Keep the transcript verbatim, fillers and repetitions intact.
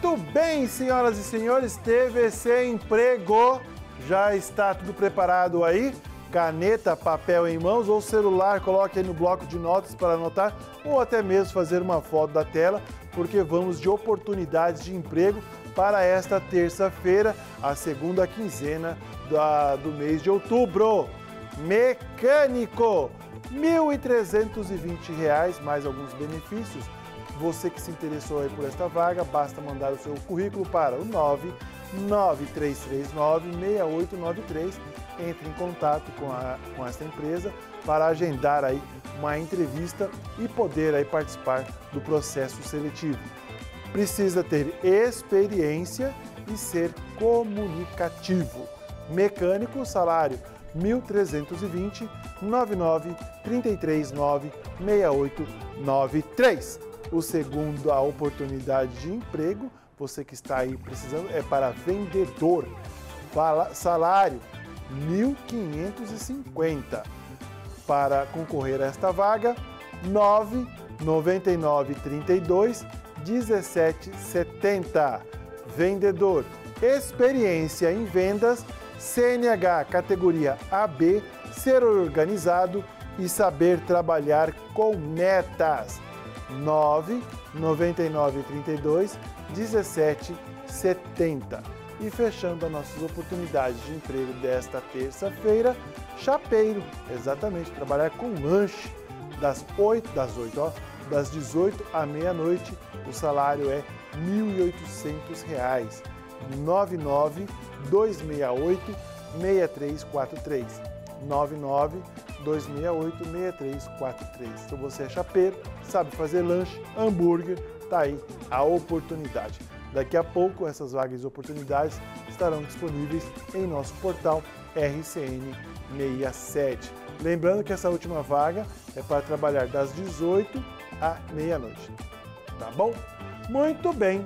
Muito bem, senhoras e senhores, T V C Emprego, já está tudo preparado aí? Caneta, papel em mãos ou celular, coloque aí no bloco de notas para anotar ou até mesmo fazer uma foto da tela, porque vamos de oportunidades de emprego para esta terça-feira, a segunda quinzena da, do mês de outubro. Mecânico, mil trezentos e vinte reais, mais alguns benefícios. Você que se interessou aí por esta vaga, basta mandar o seu currículo para o nove nove três três nove, seis oito nove três. Entre em contato com, a, com esta empresa para agendar aí uma entrevista e poder aí participar do processo seletivo. Precisa ter experiência e ser comunicativo. Mecânico, salário mil trezentos e vinte, nove nove três três nove, seis oito nove três. O segundo, a oportunidade de emprego, você que está aí precisando, é para vendedor. Fala, salário mil quinhentos e cinquenta. Para concorrer a esta vaga, nove nove nove três dois, um sete sete zero. Vendedor, experiência em vendas, C N H categoria A B, ser organizado e saber trabalhar com metas. nove nove nove três dois, um sete sete zero. E fechando as nossas oportunidades de emprego desta terça-feira, chapeiro, exatamente, trabalhar com lanche das oito, das oito, ó, das dezoito à meia-noite, o salário é mil e oitocentos reais. nove nove dois seis oito, seis três quatro três. nove nove dois seis oito, seis três quatro três. Se você é chapeiro, sabe fazer lanche, hambúrguer, tá aí a oportunidade. Daqui a pouco, essas vagas e oportunidades estarão disponíveis em nosso portal R C N sessenta e sete. Lembrando que essa última vaga é para trabalhar das dezoito à meia-noite. Tá bom? Muito bem!